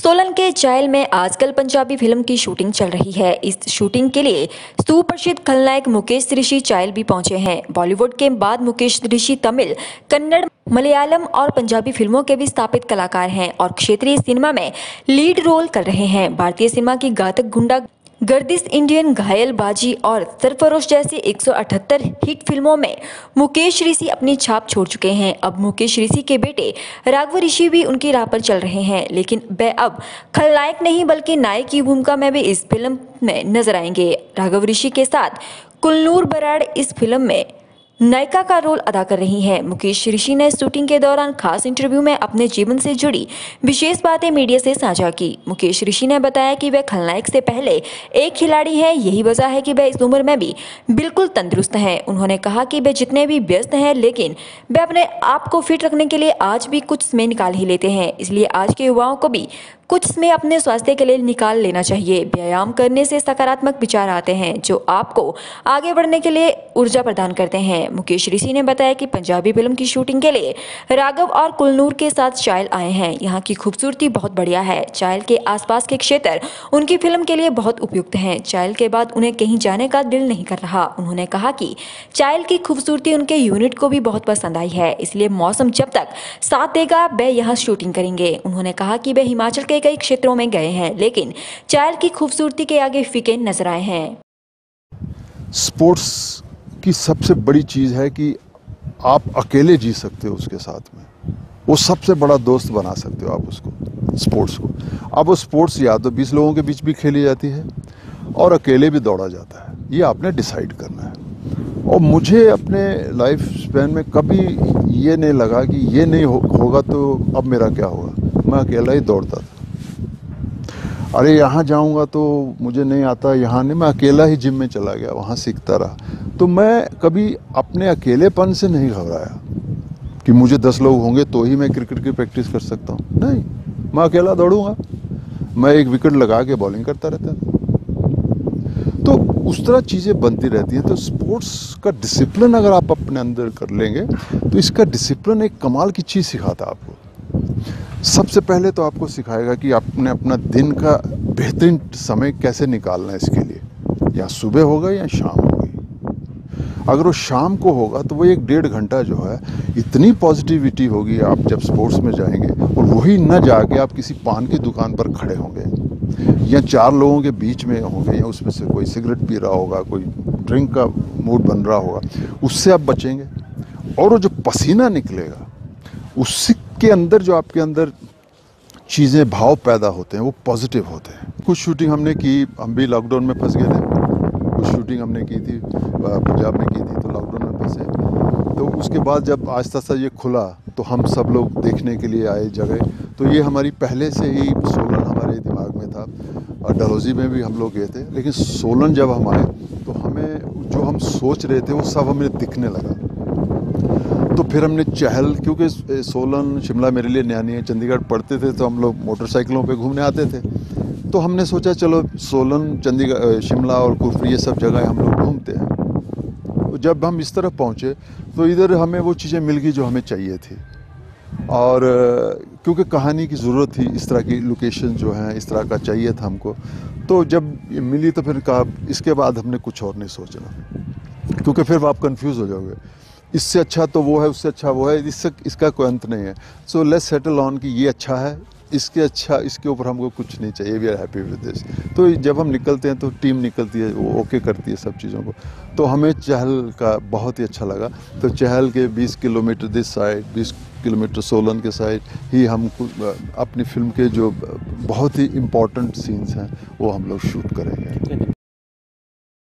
सोलन के चायल में आजकल पंजाबी फिल्म की शूटिंग चल रही है। इस शूटिंग के लिए सुप्रसिद्ध खलनायक मुकेश ऋषि चायल भी पहुंचे हैं। बॉलीवुड के बाद मुकेश ऋषि तमिल, कन्नड़, मलयालम और पंजाबी फिल्मों के भी स्थापित कलाकार हैं और क्षेत्रीय सिनेमा में लीड रोल कर रहे हैं। भारतीय सिनेमा की घातक गुंडा गर्दिश, इंडियन, घायल, बाजी और सरफरोश जैसी 178 हिट फिल्मों में मुकेश ऋषि अपनी छाप छोड़ चुके हैं। अब मुकेश ऋषि के बेटे राघव ऋषि भी उनकी राह पर चल रहे हैं, लेकिन वे अब खलनायक नहीं बल्कि नायक की भूमिका में भी इस फिल्म में नजर आएंगे। राघव ऋषि के साथ कुल्लूर बराड़ इस फिल्म में नायिका का रोल अदा कर रही हैं। मुकेश ऋषि ने शूटिंग के दौरान खास इंटरव्यू में अपने जीवन से जुड़ी विशेष बातें मीडिया से साझा की। मुकेश ऋषि ने बताया कि वे खलनायक से पहले एक खिलाड़ी हैं, यही वजह है कि वे इस उम्र में भी बिल्कुल तंदुरुस्त हैं। उन्होंने कहा कि वे जितने भी व्यस्त हैं, लेकिन वे अपने आप को फिट रखने के लिए आज भी कुछ समय निकाल ही लेते हैं। इसलिए आज के युवाओं को भी कुछ समय अपने स्वास्थ्य के लिए निकाल लेना चाहिए। व्यायाम करने से सकारात्मक विचार आते हैं जो आपको आगे बढ़ने के लिए ऊर्जा प्रदान करते हैं। मुकेश ऋषि ने बताया कि पंजाबी फिल्म की शूटिंग के लिए राघव और कुल्लूर के साथ चायल आए हैं। यहाँ की खूबसूरती बहुत बढ़िया है। चायल के आसपास के क्षेत्र उनकी फिल्म के लिए बहुत उपयुक्त हैं। चायल के बाद उन्हें कहीं जाने का दिल नहीं कर रहा। उन्होंने कहा कि चायल की खूबसूरती उनके यूनिट को भी बहुत पसंद आई है, इसलिए मौसम जब तक साथ देगा वे यहाँ शूटिंग करेंगे। उन्होंने कहा कि वे हिमाचल के कई क्षेत्रों में गए हैं, लेकिन चायल की खूबसूरती के आगे फीके नजर आए हैं। स्पोर्ट्स की सबसे बड़ी चीज है कि आप अकेले जी सकते हो उसके साथ में, वो सबसे बड़ा दोस्त बना सकते हो आप उसको, स्पोर्ट्स को। अब वो स्पोर्ट्स या तो 20 लोगों के बीच भी खेली जाती है और अकेले भी दौड़ा जाता है, ये आपने डिसाइड करना है। और मुझे अपने लाइफ स्पैन में कभी ये नहीं लगा कि ये नहीं होगा तो अब मेरा क्या होगा। मैं अकेला ही दौड़ता था। अरे यहाँ जाऊँगा तो मुझे नहीं आता, यहाँ नहीं, मैं अकेला ही जिम में चला गया, वहाँ सीखता रहा। तो मैं कभी अपने अकेलेपन से नहीं घबराया कि मुझे 10 लोग होंगे तो ही मैं क्रिकेट की प्रैक्टिस कर सकता हूँ। नहीं, मैं अकेला दौड़ूंगा, मैं एक विकेट लगा के बॉलिंग करता रहता था। तो उस तरह चीज़ें बनती रहती हैं। तो स्पोर्ट्स का डिसिप्लिन अगर आप अपने अंदर कर लेंगे तो इसका डिसिप्लिन एक कमाल की चीज़ सिखाता है आपको। सबसे पहले तो आपको सिखाएगा कि आपने अपना दिन का बेहतरीन समय कैसे निकालना है इसके लिए, या सुबह होगा या शाम होगी। अगर वो शाम को होगा तो वो 1-1.5 घंटा जो है इतनी पॉजिटिविटी होगी आप जब स्पोर्ट्स में जाएंगे, और वही न जाके आप किसी पान की दुकान पर खड़े होंगे या 4 लोगों के बीच में होंगे, या उसमें से कोई सिगरेट पी रहा होगा, कोई ड्रिंक का मूड बन रहा होगा, उससे आप बचेंगे। और वो जो पसीना निकलेगा उसके अंदर जो आपके अंदर चीज़ें, भाव पैदा होते हैं, वो पॉजिटिव होते हैं। कुछ शूटिंग हमने की, हम भी लॉकडाउन में फंस गए थे। कुछ शूटिंग हमने की थी पंजाब में की थी, तो लॉकडाउन में फंसे। तो उसके बाद जब आहिस्ता आहिस्ता ये खुला तो हम सब लोग देखने के लिए आए जगह। तो ये हमारी पहले से ही सोलन हमारे दिमाग में था, और डलहौजी में भी हम लोग गए थे। लेकिन सोलन जब हम आए तो हमें जो हम सोच रहे थे वो सब हमें दिखने लगा। तो फिर हमने चहल, क्योंकि सोलन शिमला मेरे लिए नया नहीं है, चंडीगढ़ पढ़ते थे तो हम लोग मोटरसाइकिलों पे घूमने आते थे। तो हमने सोचा चलो सोलन, चंडीगढ़, शिमला और कुफरी, ये सब जगह हम लोग घूमते हैं। तो जब हम इस तरफ पहुँचे तो इधर हमें वो चीज़ें मिल गई जो हमें चाहिए थी। और क्योंकि कहानी की ज़रूरत थी, इस तरह की लोकेशन जो हैं इस तरह का चाहिए था हमको। तो जब ये मिली तो फिर कहा इसके बाद हमने कुछ और नहीं सोचना, क्योंकि फिर आप कंफ्यूज हो जाओगे। इससे अच्छा तो वो है, उससे अच्छा वो है, इसका कोई अंत नहीं है। सो लेट्स सेटल ऑन कि ये अच्छा है, इसके अच्छा, इसके ऊपर हमको कुछ नहीं चाहिए। We are happy with this. तो जब हम निकलते हैं तो टीम निकलती है, वो ओके करती है सब चीज़ों को। तो हमें चहल का बहुत ही अच्छा लगा। तो चहल के 20 kilometre this side, 20 kilometre Solan के साइड ही हम अपनी फिल्म के जो बहुत ही इम्पोर्टेंट सीन्स हैं वो हम लोग शूट करेंगे।